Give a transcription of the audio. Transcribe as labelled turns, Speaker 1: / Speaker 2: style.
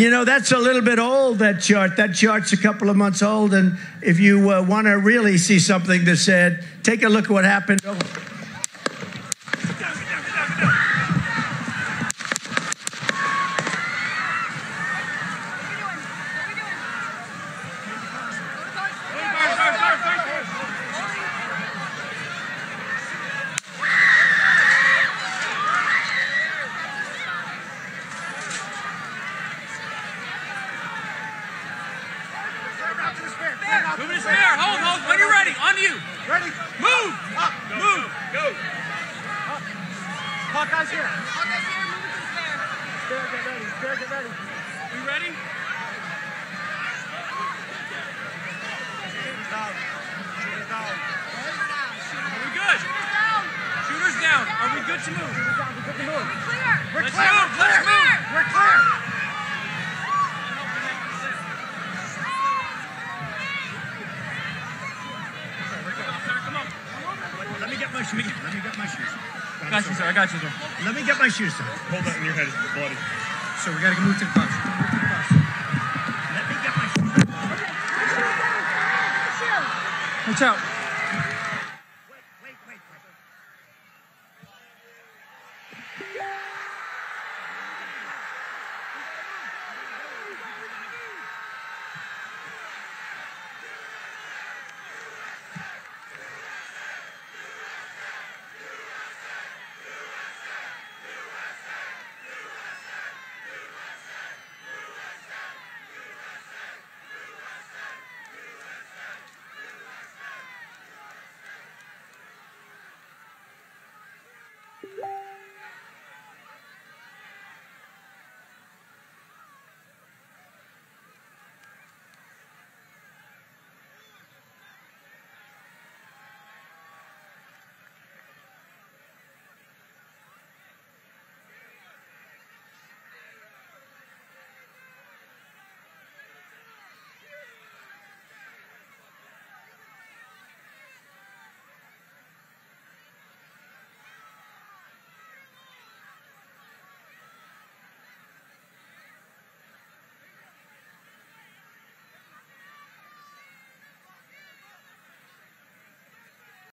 Speaker 1: You know, that's a little bit old, that chart. That chart's a couple of months old, and if you want to really see something that's said, take a look at what happened.
Speaker 2: Move to spare. Hold. When you're ready. On you.
Speaker 3: Ready?
Speaker 2: Move.
Speaker 3: Up.
Speaker 2: Move. Go.
Speaker 3: Hawkeye's here.
Speaker 4: Hawkeye's here. Move to spare.
Speaker 3: Spare, get ready. Spare, get ready.
Speaker 2: You ready?
Speaker 3: Shooter's down. Shooter's down.
Speaker 2: Are we good? Shooter's down. Are we good to move?
Speaker 3: Shooter's down. We're good to move.
Speaker 4: Clear.
Speaker 3: We're
Speaker 2: Let's
Speaker 3: clear.
Speaker 2: move. Let's move.
Speaker 3: We're clear.
Speaker 2: Come on.
Speaker 1: Let me get my shoes. Let me get my shoes.
Speaker 2: I got you, sir. I got you, sir.
Speaker 1: Let me get my shoes, sir.
Speaker 5: Hold that in your head. It's bloody.
Speaker 1: So we got to move to the bus. Let me get my shoes.
Speaker 4: Shoot.
Speaker 2: Watch out.